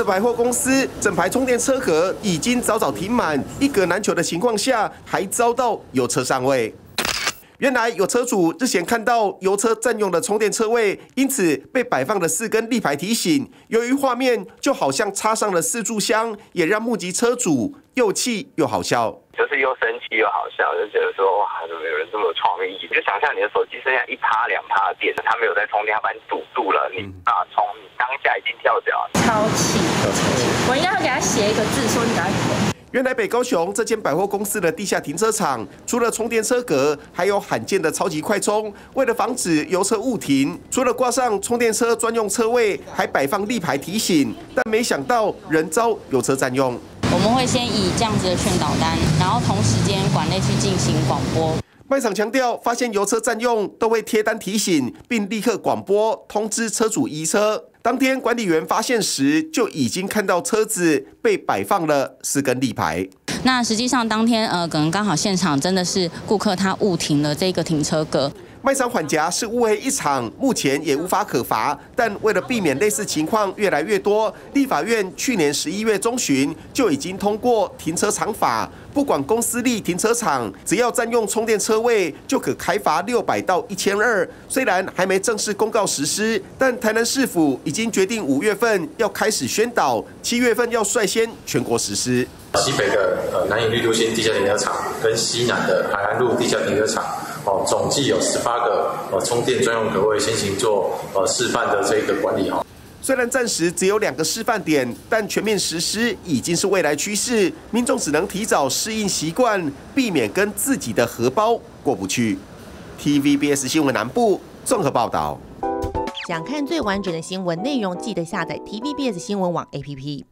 百货公司整排充电车格已经早早停满，一格难求的情况下，还遭到油车上位。原来有车主日前看到油车占用了充电车位，因此被摆放了4根立牌提醒。由于画面就好像插上了4炷香，也让目击车主又气又好笑。 就是又生气又好笑，就觉得说哇，怎么有人这么有创意？你就想象你的手机剩下1%、2%的电，它没有在充电，它把你堵住了，你充，你当下已经跳脚了， 超气！我应该会给他写一个字，说你赶快滚。 原来北高雄这间百货公司的地下停车场，除了充电车格，还有罕见的超级快充。为了防止油车误停，除了挂上充电车专用车位，还摆放立牌提醒。但没想到人遭油车占用。 我们会先以这样子的劝导单，然后同时间馆内去进行广播。 卖场强调，发现油车占用都会贴单提醒，并立刻广播通知车主移车。当天管理员发现时，就已经看到车子被摆放了4根立牌。 那实际上当天可能刚好现场真的是顾客他误停了这个停车格。 卖场缓夹是乌黑一场，目前也无法可罚。但为了避免类似情况越来越多，立法院去年11月中旬就已经通过停车场法，不管公司立停车场，只要占用充电车位，就可开罚600到1200。虽然还没正式公告实施，但台南市府已经决定5月份要开始宣导，7月份要率先全国实施。 西北的南营绿都新地下停车场跟西南的海岸路地下停车场，总计有18个充电专用格位，先行做示范的这个管理。 虽然暂时只有2个示范点，但全面实施已经是未来趋势，民众只能提早适应习惯，避免跟自己的荷包过不去。TVBS 新闻南部综合报道。 想看最完整的新闻内容，记得下载 TVBS 新闻网 APP。